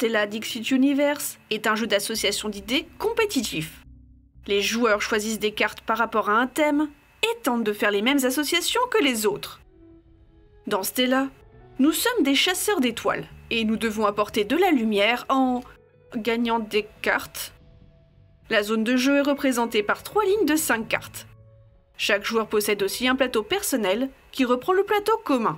Stella Dixit Universe est un jeu d'association d'idées compétitif. Les joueurs choisissent des cartes par rapport à un thème et tentent de faire les mêmes associations que les autres. Dans Stella, nous sommes des chasseurs d'étoiles et nous devons apporter de la lumière en gagnant des cartes. La zone de jeu est représentée par 3 lignes de 5 cartes. Chaque joueur possède aussi un plateau personnel qui reprend le plateau commun.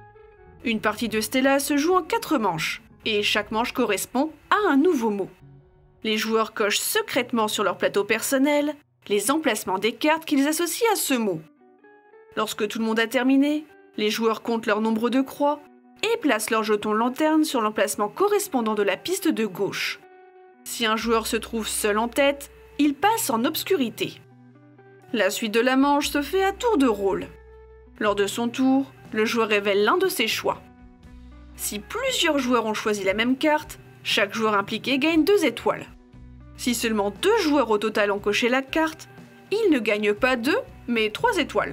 Une partie de Stella se joue en 4 manches, et chaque manche correspond à un nouveau mot. Les joueurs cochent secrètement sur leur plateau personnel les emplacements des cartes qu'ils associent à ce mot. Lorsque tout le monde a terminé, les joueurs comptent leur nombre de croix et placent leur jeton lanterne sur l'emplacement correspondant de la piste de gauche. Si un joueur se trouve seul en tête, il passe en obscurité. La suite de la manche se fait à tour de rôle. Lors de son tour, le joueur révèle l'un de ses choix. Si plusieurs joueurs ont choisi la même carte, chaque joueur impliqué gagne 2 étoiles. Si seulement 2 joueurs au total ont coché la carte, ils ne gagnent pas 2, mais 3 étoiles.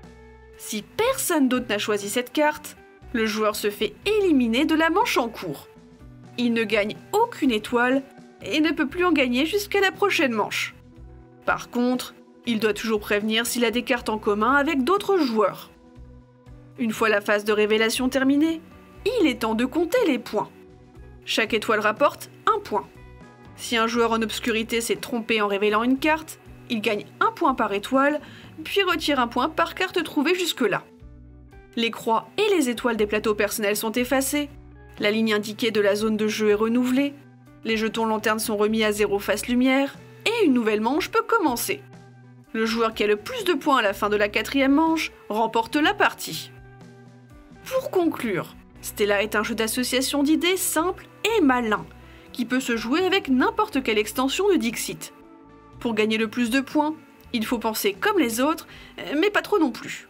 Si personne d'autre n'a choisi cette carte, le joueur se fait éliminer de la manche en cours. Il ne gagne aucune étoile et ne peut plus en gagner jusqu'à la prochaine manche. Par contre, il doit toujours prévenir s'il a des cartes en commun avec d'autres joueurs. Une fois la phase de révélation terminée, il est temps de compter les points. Chaque étoile rapporte 1 point. Si un joueur en obscurité s'est trompé en révélant une carte, il gagne 1 point par étoile, puis retire 1 point par carte trouvée jusque-là. Les croix et les étoiles des plateaux personnels sont effacées, la ligne indiquée de la zone de jeu est renouvelée, les jetons lanternes sont remis à 0 face lumière, et une nouvelle manche peut commencer. Le joueur qui a le plus de points à la fin de la 4e manche remporte la partie. Pour conclure, Stella est un jeu d'association d'idées simple et malin, qui peut se jouer avec n'importe quelle extension de Dixit. Pour gagner le plus de points, il faut penser comme les autres, mais pas trop non plus.